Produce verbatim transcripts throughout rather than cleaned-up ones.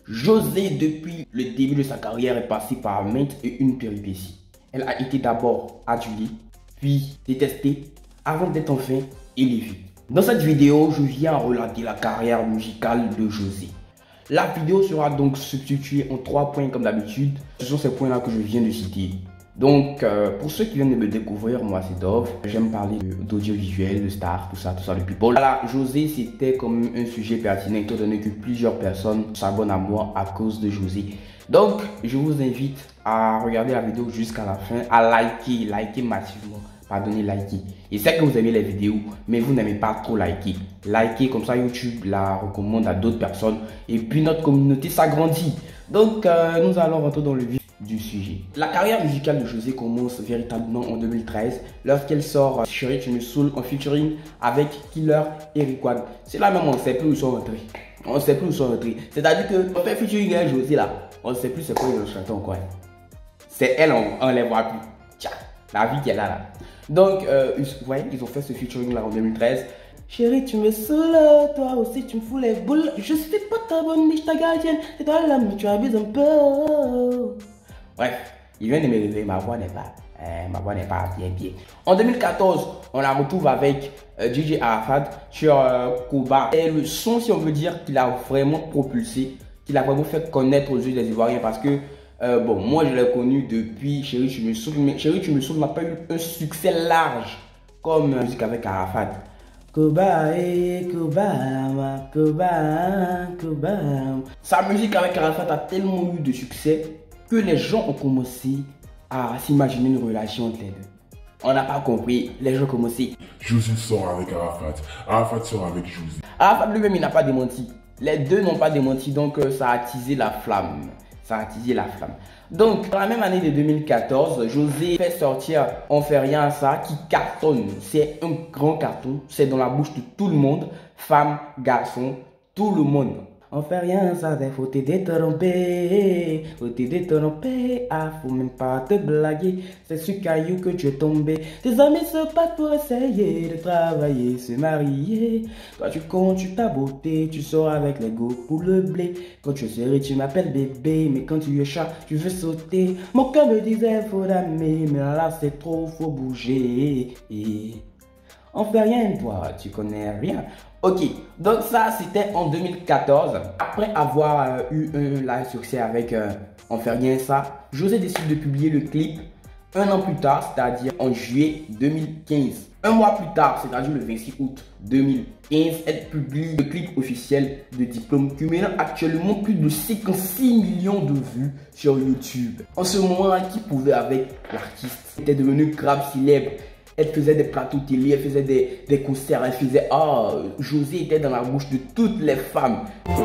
José, depuis le début de sa carrière, est passé par maintes et une péripéties. Elle a été d'abord adulée, puis détestée, avant d'être enfin élevée. Dans cette vidéo, je viens relater la carrière musicale de José. La vidéo sera donc substituée en trois points comme d'habitude. Ce sont ces points-là que je viens de citer. Donc, euh, pour ceux qui viennent de me découvrir, moi c'est Dove. J'aime parler d'audiovisuel, de stars, tout ça, tout ça, de people. Voilà, José, c'était comme un sujet pertinent étant donné que plusieurs personnes s'abonnent à moi à cause de José. Donc, je vous invite à regarder la vidéo jusqu'à la fin, à liker, liker massivement. Pardonnez, liker. Je sais que vous aimez les vidéos, mais vous n'aimez pas trop liker. Liker, comme ça YouTube la recommande à d'autres personnes. Et puis notre communauté s'agrandit. Donc, euh, nous allons rentrer dans le vif du sujet. La carrière musicale de José commence véritablement en deux mille treize lorsqu'elle sort Chérie tu me saoules en featuring avec Killer et Riquan. C'est là même on ne sait plus où ils sont rentrés. On ne sait plus où ils sont rentrés. C'est-à-dire que on fait featuring avec José là. On ne sait plus c'est quoi ils ont chanté encore. C'est elle, on ne les voit plus. Tiens, la vie qu'elle a là. Donc, euh, vous voyez, ils ont fait ce featuring là en deux mille treize. Chérie, tu me saoules, toi aussi tu me fous les boules. Je suis pas ta bonne niche, ta gardienne. C'est toi là, mais tu abuses un peu. Bref, il vient de me réveiller, ma voix n'est pas, euh, ma voix n'est pas bien bien. En deux mille quatorze, on la retrouve avec euh, D J Arafat sur euh, Koba. Et le son, si on veut dire, qu'il a vraiment propulsé, qu'il a vraiment fait connaître aux yeux des Ivoiriens parce que, euh, bon, moi je l'ai connu depuis Chérie tu me saoules, mais Chérie tu me saoules n'a pas eu un succès large comme euh, musique avec Arafat. Koba, eh, Koba, Koba, Koba. Sa musique avec Arafat a tellement eu de succès que les gens ont commencé à s'imaginer une relation entre les deux. On n'a pas compris, les gens ont commencé. José sort avec Arafat, Arafat sort avec José. Arafat lui-même, il n'a pas démenti. Les deux n'ont pas démenti, donc euh, ça a attisé la flamme. Ça a attisé la flamme. Donc, dans la même année de deux mille quatorze, José fait sortir On fait rien à ça, qui cartonne. C'est un grand carton, c'est dans la bouche de tout le monde, femmes, garçons, tout le monde. On fait rien, ça faut te détromper, faut te détromper, ah faut même pas te blaguer, c'est sur caillou que tu es tombé. Tes amis se battent pour essayer de travailler, se marier. Toi tu comptes, tu ta beauté, tu sors avec les go pour le blé. Quand tu es serré, tu m'appelles bébé, mais quand tu es chat, tu veux sauter. Mon cœur me disait faut l'aimer, mais là c'est trop, faut bouger. Et on fait rien, toi, tu connais rien. Ok, donc ça c'était en deux mille quatorze. Après avoir euh, eu un live succès avec euh, On fait rien ça, José décide de publier le clip un an plus tard, c'est-à-dire en juillet deux mille quinze. Un mois plus tard, c'est-à-dire le vingt-six août deux mille quinze, elle publie le clip officiel de Diplôme cumulant actuellement plus de cinquante-six millions de vues sur YouTube. En ce moment, qui pouvait avec l'artiste était devenu grave célèbre. Elle faisait des plateaux télé, elle faisait des, des concerts, elle faisait... Ah, oh, José était dans la bouche de toutes les femmes.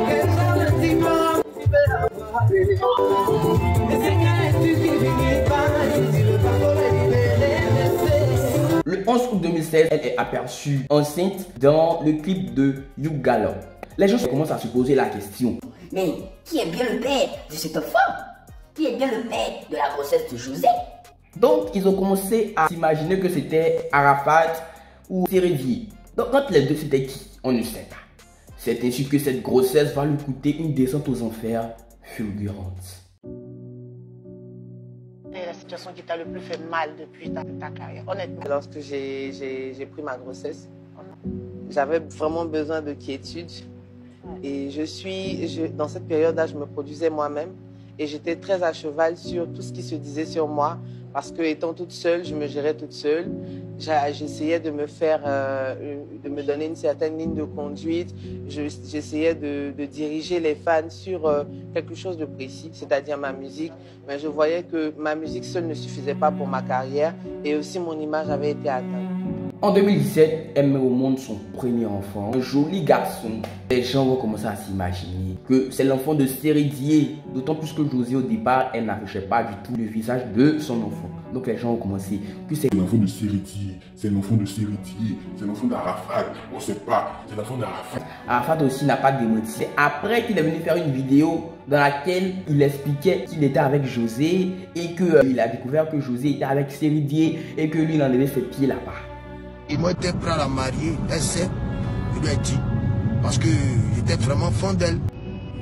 Le onze août deux mille seize, elle est aperçue enceinte dans le clip de You Gallo. Les gens commencent à se poser la question. Mais qui est bien le père de cette enfant? Qui est bien le père de la grossesse de José? Donc, ils ont commencé à s'imaginer que c'était Arafat ou Sérédier. Donc, entre les deux, c'était qui? On ne sait pas. C'est ainsi que cette grossesse va lui coûter une descente aux enfers fulgurante. Quelle est la situation qui t'a le plus fait mal depuis ta, ta carrière, honnêtement? Lorsque j'ai pris ma grossesse, j'avais vraiment besoin de quiétude. Et je suis, je, dans cette période-là, je me produisais moi-même. Et j'étais très à cheval sur tout ce qui se disait sur moi. Parce que étant toute seule, je me gérais toute seule. J'essayais de me faire, euh, de me donner une certaine ligne de conduite. J'essayais de, de diriger les fans sur euh, quelque chose de précis, c'est-à-dire ma musique. Mais je voyais que ma musique seule ne suffisait pas pour ma carrière et aussi mon image avait été atteinte. En deux mille dix-sept, elle met au monde son premier enfant, un joli garçon. Les gens vont commencer à s'imaginer que c'est l'enfant de Sérédier. D'autant plus que José, au départ, elle n'affichait pas du tout le visage de son enfant. Donc les gens ont commencé que c'est l'enfant de Sérédier, c'est l'enfant de Sérédier, c'est l'enfant d'Arafat, on ne sait pas, c'est l'enfant d'Arafat. Arafat aussi n'a pas démenti. C'est après qu'il est venu faire une vidéo dans laquelle il expliquait qu'il était avec José et qu'il euh, a découvert que José était avec Sérédier et que lui, il enlevait ses pieds là-bas. Ils m'ont été prêts à la marier, elle sait, je lui ai dit, parce que j'étais vraiment fond d'elle.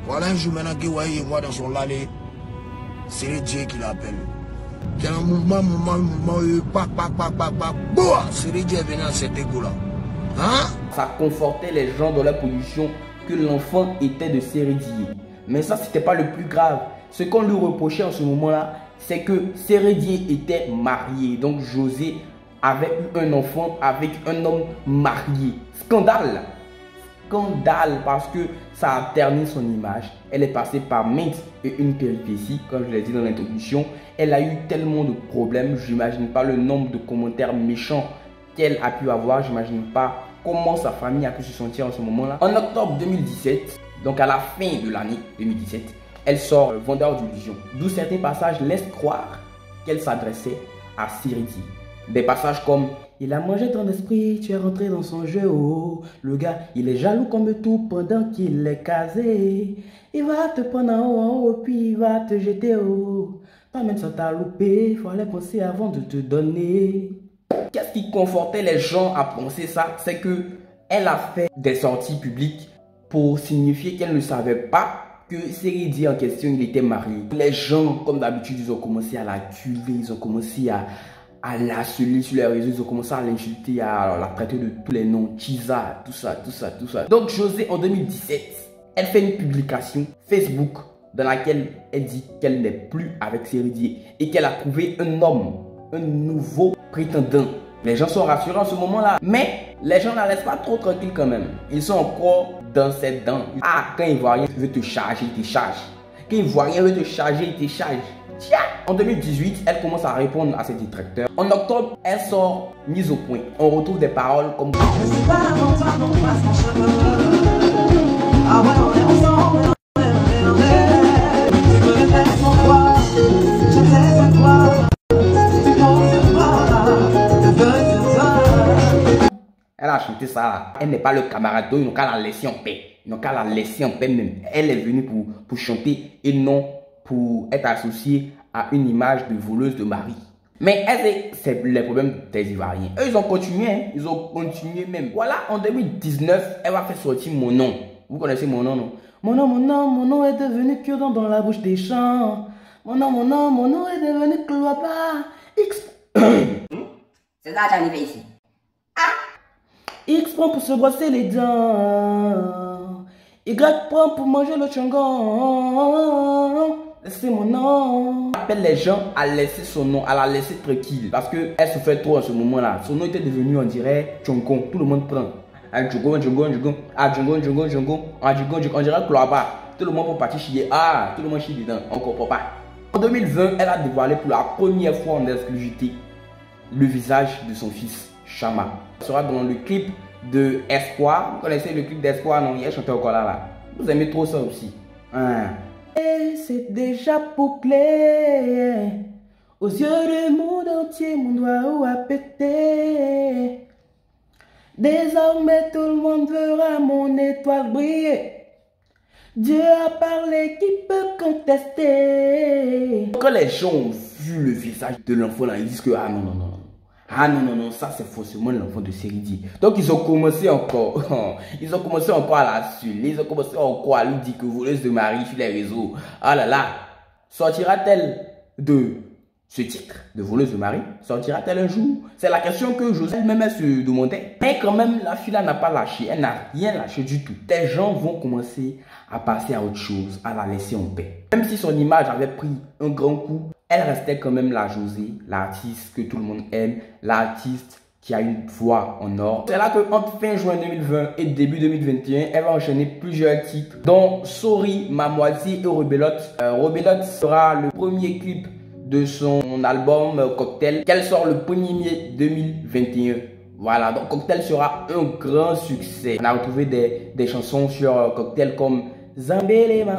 Voilà un jour maintenant que Waïe voit dans son lalé, c'est Dieu qui l'appelle. C'est un mouvement, mouvement, mouvement, pac, pac, pac, pac, pac, boah, c'est Dieu est venu à cet égo-là. Hein? Ça confortait les gens dans la position que l'enfant était de Sérédié. Mais ça, c'était pas le plus grave. Ce qu'on lui reprochait en ce moment-là, c'est que Sérédié était marié. Donc José avait eu un enfant avec un homme marié. Scandale! Scandale parce que ça a terni son image. Elle est passée par maintes et une péripétie, comme je l'ai dit dans l'introduction. Elle a eu tellement de problèmes, j'imagine pas le nombre de commentaires méchants qu'elle a pu avoir, j'imagine pas comment sa famille a pu se sentir en ce moment-là. En octobre deux mille dix-sept, donc à la fin de l'année deux mille dix-sept, elle sort Vendeur d'illusions, d'où certains passages laissent croire qu'elle s'adressait à Sérédié. Des passages comme « Il a mangé ton esprit, tu es rentré dans son jeu, oh. Le gars, il est jaloux comme tout pendant qu'il est casé. Il va te prendre en haut, en haut, puis il va te jeter haut. Toi-même, ça t'a loupé, il fallait penser avant de te donner. » Qu'est-ce qui confortait les gens à penser ça? C'est que elle a fait des sorties publiques pour signifier qu'elle ne savait pas que Sérédié en question, il était marié. Les gens, comme d'habitude, ils ont commencé à la tuer, ils ont commencé à... à l'harceler sur les réseaux, ils ont commencé à l'insulter, à la traiter de tous les noms, Chiza, tout ça, tout ça, tout ça. Donc José, en deux mille dix-sept, elle fait une publication Facebook dans laquelle elle dit qu'elle n'est plus avec Sérédié et qu'elle a trouvé un homme, un nouveau prétendant. Les gens sont rassurés en ce moment-là, mais les gens ne la laissent pas trop tranquille quand même. Ils sont encore dans cette dent. Ah, quand ils voient rien, ils veulent te charger, ils te chargent. Quand ils voient rien, ils veulent te charger, ils te chargent. En deux mille dix-huit, elle commence à répondre à ses détracteurs. En octobre, elle sort Mise au point. On retrouve des paroles comme elle a chanté ça là. Elle n'est pas le camarade, ils n'ont qu'à la laisser en paix. Ils n'ont qu'à la laisser en paix même. Elle est venue pour, pour chanter et non pour être associée à une image de voleuse de mari. Mais c'est les problèmes des Ivoiriens. Eux, ils ont continué, hein? Ils ont continué même. Voilà, en deux mille dix-neuf, elle va faire sortir Mon nom. Vous connaissez Mon nom, non? Mon nom, mon nom, mon nom est devenu cure-dent dans la bouche des champs. Mon nom, mon nom, mon nom est devenu cloître. X. C'est ça qui est arrivé ici. X prend pour se brosser les dents. Y prend pour manger le changon. C'est mon nom. Appelle les gens à laisser son nom, à la laisser tranquille. Parce qu'elle se fait trop en ce moment-là. Son nom était devenu, on dirait, Tchonkon. Tout le monde prend. Ah, Djongon, Djongon, Djongon. Ah, Djongon, Djongon, Djongon. Ah, Djongon, Djongon. On dirait Cloaba. Tout le monde peut partir chier. Ah, tout le monde chie dedans. On comprend pas. En deux mille vingt, elle a dévoilé pour la première fois en exclusivité le visage de son fils, Chama. Elle sera dans le clip de Espoir. Vous connaissez le clip d'Espoir, non? Il a chanté encore là, là. Vous aimez trop ça aussi. Hein? Et c'est déjà bouclé. Aux yeux du monde entier, mon doigt a pété. Désormais, tout le monde verra mon étoile briller. Dieu a parlé, qui peut contester? Quand les gens ont vu le visage de l'enfant là, ils disent que ah non, non, non. Ah non, non, non, ça c'est forcément l'enfant de Sérédié. Donc ils ont commencé encore, ils ont commencé encore à la suivre, ils ont commencé encore à lui dire que voleuse de mari sur les réseaux. Ah là là, sortira-t-elle de ce titre de voleuse de mari? Sortira-t-elle un jour? C'est la question que José elle-même se demandait. Mais quand même, la fille là n'a pas lâché, elle n'a rien lâché du tout. Des gens vont commencer à passer à autre chose, à la laisser en paix. Même si son image avait pris un grand coup, elle restait quand même la José, l'artiste que tout le monde aime, l'artiste qui a une voix en or. C'est là que entre fin juin deux mille vingt et début deux mille vingt et un, elle va enchaîner plusieurs titres, dont Sorry, Mamoisie et Rebelote. Euh, Rebelote sera le premier clip de son album euh, Cocktail, qu'elle sort le premier mai deux mille vingt et un. Voilà, donc Cocktail sera un grand succès. On a retrouvé des, des chansons sur euh, Cocktail comme Zambelema,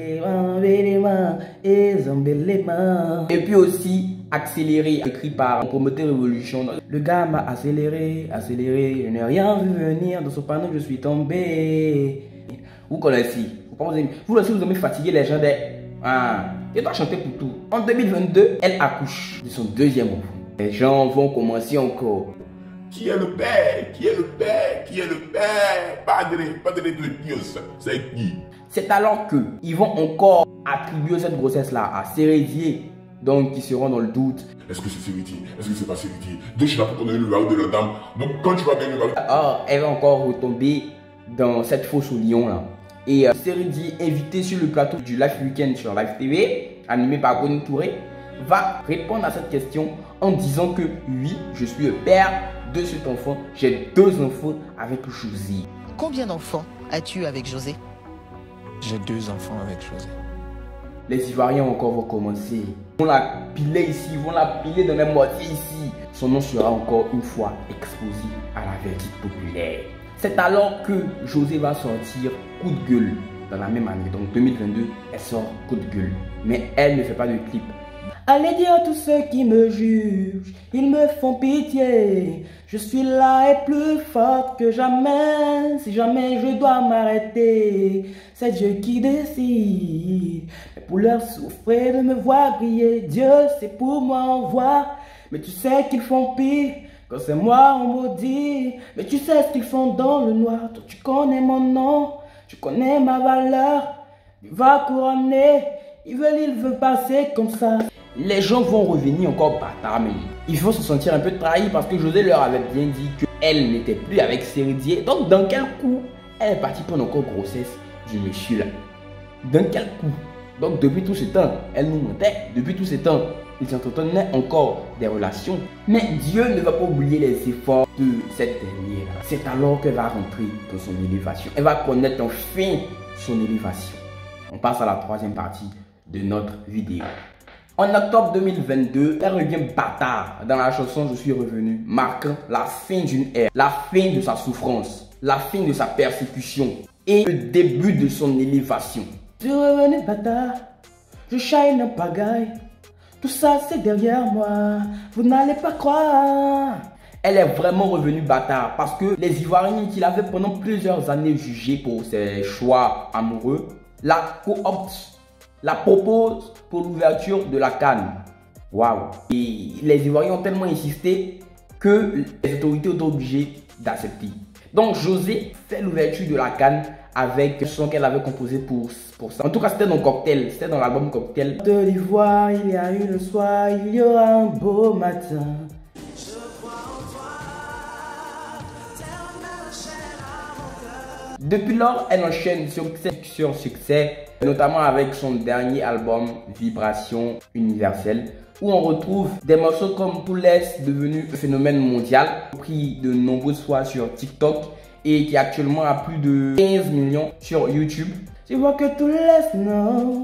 Zambelema et Zambelema. Et puis aussi Accéléré, écrit par Promoteur Révolution. Le gars m'a accéléré, accéléré, je n'ai rien vu venir, dans ce panneau je suis tombé. Vous connaissez, vous aussi vous aimez fatiguer les gens des... Ah, et doit chanter pour tout. En deux mille vingt-deux, elle accouche de son deuxième enfant. Les gens vont commencer encore. Qui est le père? Qui est le père? Qui est le père? Padre, padre de Dios, c'est qui? C'est alors que ils vont encore attribuer cette grossesse-là à Cerisier, donc qui seront dans le doute. Est-ce que c'est Cerisier? Est-ce que c'est pas Cerisier? Donc je n'ai pas donné le numéro de la dame. Donc quand tu vas gagner le numéro... Alors, elle va encore retomber dans cette fosse au lion là. Et euh, Cerisier, invité sur le plateau du Live Weekend sur Live T V, animé par Goni Touré, va répondre à cette question en disant que oui, je suis le père de cet enfant. J'ai deux enfants avec José. Combien d'enfants as-tu avec José? J'ai deux enfants avec José. Les Ivoiriens encore vont commencer. Ils vont la piler ici, ils vont la piler dans les moitiés ici. Son nom sera encore une fois exposé à la verdict populaire. C'est alors que José va sortir Coup de gueule dans la même année. Donc deux mille vingt-deux, elle sort Coup de gueule. Mais elle ne fait pas de clip. Allez dire à tous ceux qui me jugent, ils me font pitié. Je suis là et plus forte que jamais. Si jamais je dois m'arrêter, c'est Dieu qui décide. Mais pour leur souffrir de me voir briller, Dieu c'est pour moi en voir. Mais tu sais qu'ils font pire quand c'est moi on maudit. Mais tu sais ce qu'ils font dans le noir. Toi tu connais mon nom, tu connais ma valeur. Il va couronner, ils veulent, ils veulent passer comme ça. Les gens vont revenir encore bâtards, mais ils vont se sentir un peu trahis parce que José leur avait bien dit qu'elle n'était plus avec Cerisier. Donc dans quel coup elle est partie prendre encore grossesse du monsieur là? Dans quel coup? Donc depuis tout ce temps, elle nous mentait. Depuis tout ce temps, ils entretenaient encore des relations. Mais Dieu ne va pas oublier les efforts de cette dernière. C'est alors qu'elle va rentrer dans son élévation. Elle va connaître enfin son élévation. On passe à la troisième partie de notre vidéo. En octobre deux mille vingt-deux, elle revient bâtard dans la chanson Je suis revenu, marquant la fin d'une ère, la fin de sa souffrance, la fin de sa persécution et le début de son élévation. Je suis revenu bâtard, je shine en pagaille, tout ça c'est derrière moi, vous n'allez pas croire. Elle est vraiment revenue bâtard parce que les Ivoiriens qui l'avaient pendant plusieurs années jugée pour ses choix amoureux, la cooptent, la propose pour l'ouverture de la CAN. Waouh! Et les Ivoiriens ont tellement insisté que les autorités ont été obligées d'accepter. Donc José fait l'ouverture de la CAN avec le son qu'elle avait composé pour, pour ça. En tout cas, c'était dans Cocktail, c'était dans l'album Cocktail. De l'Ivoire, il y a eu le soir, il y aura un beau matin. Depuis lors, elle enchaîne succès sur succès, notamment avec son dernier album Vibration Universelle, où on retrouve des morceaux comme Tout Laisse, devenu un phénomène mondial, pris de nombreuses fois sur TikTok et qui actuellement a plus de quinze millions sur YouTube. Tu vois que tout laisse, non.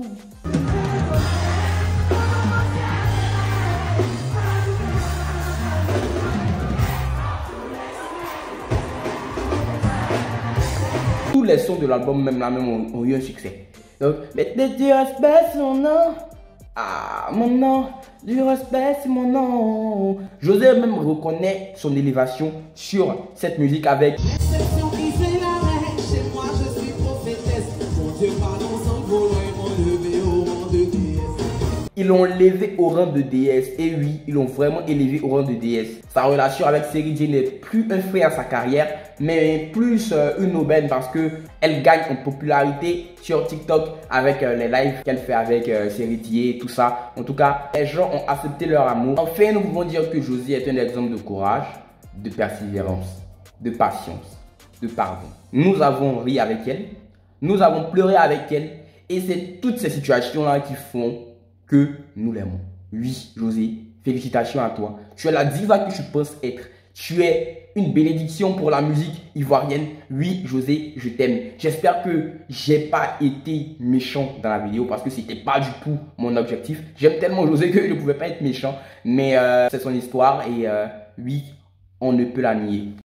Tous les sons de l'album, même là même, ont, ont eu un succès. Donc, mettez du respect sur mon nom. Ah, mon nom, du respect c'est mon nom. José même reconnaît son élévation sur cette musique avec. Ils l'ont élevé au rang de déesse. Et oui, ils l'ont vraiment élevé au rang de déesse. Sa relation avec Cerisier n'est plus un frein à sa carrière, mais plus euh, une aubaine parce que elle gagne en popularité sur TikTok avec euh, les lives qu'elle fait avec euh, Cerisier et tout ça. En tout cas, les gens ont accepté leur amour. Enfin, nous pouvons dire que José est un exemple de courage, de persévérance, de patience, de pardon. Nous avons ri avec elle, nous avons pleuré avec elle et c'est toutes ces situations-là qui font que nous l'aimons. Oui, José, félicitations à toi. Tu es la diva que je pense être. Tu es une bénédiction pour la musique ivoirienne. Oui, José, je t'aime. J'espère que j'ai pas été méchant dans la vidéo parce que c'était pas du tout mon objectif. J'aime tellement José que je ne pouvais pas être méchant. Mais euh, c'est son histoire et euh, oui, on ne peut la nier.